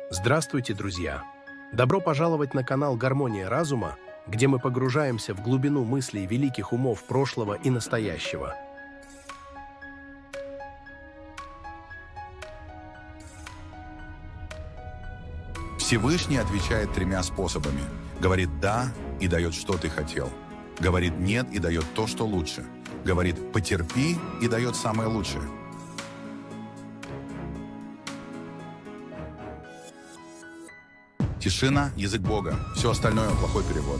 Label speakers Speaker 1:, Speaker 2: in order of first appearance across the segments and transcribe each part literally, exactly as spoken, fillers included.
Speaker 1: Здравствуйте, друзья! Добро пожаловать на канал «Гармония разума», где мы погружаемся в глубину мыслей великих умов прошлого и настоящего.
Speaker 2: Всевышний отвечает тремя способами. Говорит «да» и дает, что ты хотел. Говорит «нет» и дает то, что лучше. Говорит «потерпи» и дает самое лучшее. Тишина – язык Бога. Все остальное – плохой перевод.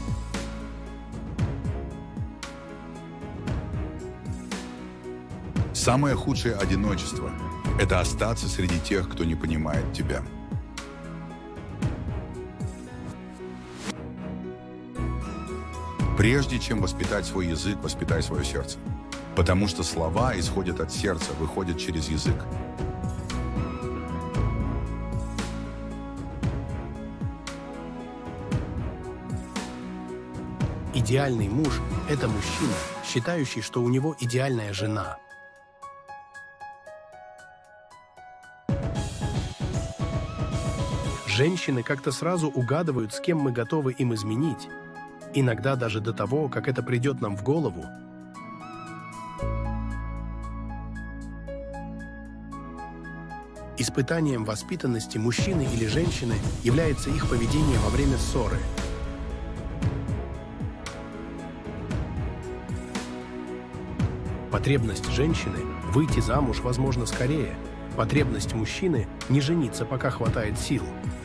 Speaker 2: Самое худшее одиночество – это остаться среди тех, кто не понимает тебя. Прежде чем воспитать свой язык, воспитай свое сердце. Потому что слова исходят от сердца, выходят через язык.
Speaker 1: Идеальный муж – это мужчина, считающий, что у него идеальная жена. Женщины как-то сразу угадывают, с кем мы готовы им изменить, иногда даже до того, как это придет нам в голову. Испытанием воспитанности мужчины или женщины является их поведение во время ссоры. Потребность женщины – выйти замуж, возможно, скорее. Потребность мужчины – не жениться, пока хватает сил.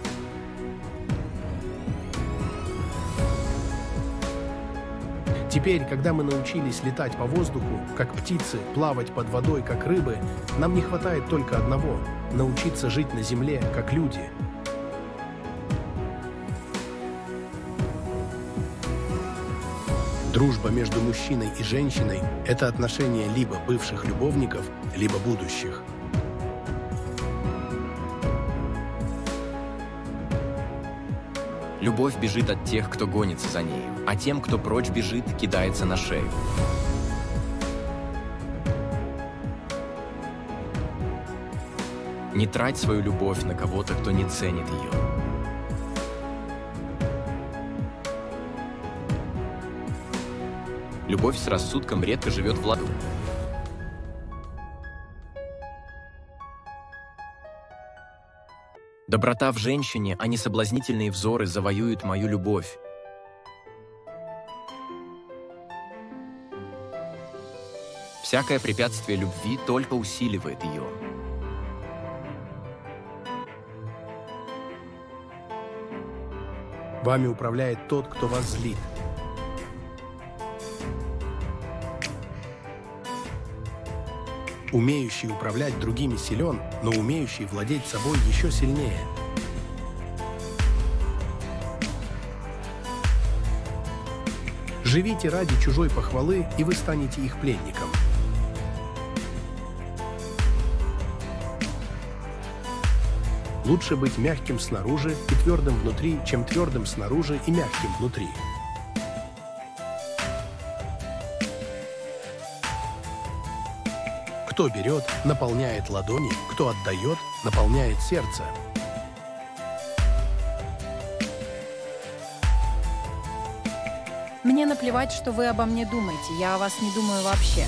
Speaker 1: Теперь, когда мы научились летать по воздуху, как птицы, плавать под водой, как рыбы, нам не хватает только одного – научиться жить на земле, как люди. Дружба между мужчиной и женщиной – это отношения либо бывших любовников, либо будущих.
Speaker 3: Любовь бежит от тех, кто гонится за нею, а тем, кто прочь бежит, кидается на шею. Не трать свою любовь на кого-то, кто не ценит ее. Любовь с рассудком редко живет в ладу. Доброта в женщине, а не соблазнительные взоры завоюют мою любовь. Всякое препятствие любви только усиливает ее.
Speaker 1: Вами управляет тот, кто вас злит. Умеющий управлять другими силен, но умеющий владеть собой еще сильнее. Живите ради чужой похвалы, и вы станете их пленником. Лучше быть мягким снаружи и твердым внутри, чем твердым снаружи и мягким внутри. Кто берет, наполняет ладони, кто отдает, наполняет сердце.
Speaker 4: Мне наплевать, что вы обо мне думаете. Я о вас не думаю вообще.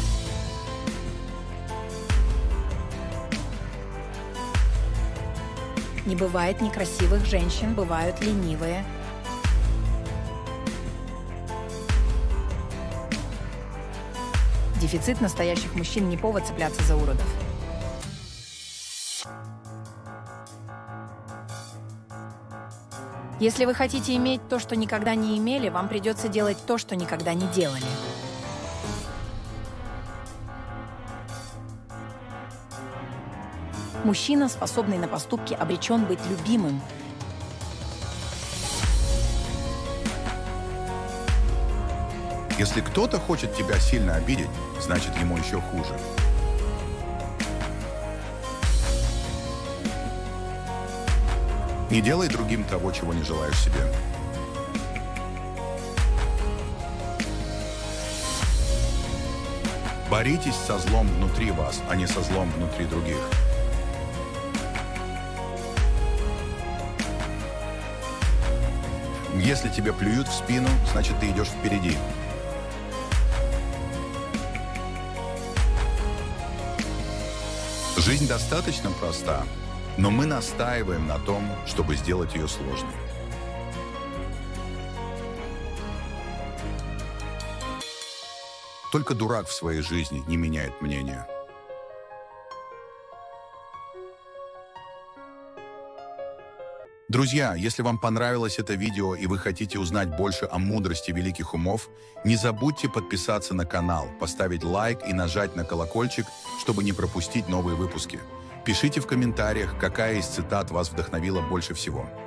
Speaker 4: Не бывает некрасивых женщин, бывают ленивые. Дефицит настоящих мужчин не повод цепляться за уродов. Если вы хотите иметь то, что никогда не имели, вам придется делать то, что никогда не делали. Мужчина, способный на поступки, обречен быть любимым.
Speaker 2: Если кто-то хочет тебя сильно обидеть, значит, ему еще хуже. Не делай другим того, чего не желаешь себе. Боритесь со злом внутри вас, а не со злом внутри других. Если тебе плюют в спину, значит, ты идешь впереди. Жизнь достаточно проста, но мы настаиваем на том, чтобы сделать ее сложной. Только дурак в своей жизни не меняет мнение. Друзья, если вам понравилось это видео и вы хотите узнать больше о мудрости великих умов, не забудьте подписаться на канал, поставить лайк и нажать на колокольчик, чтобы не пропустить новые выпуски. Пишите в комментариях, какая из цитат вас вдохновила больше всего.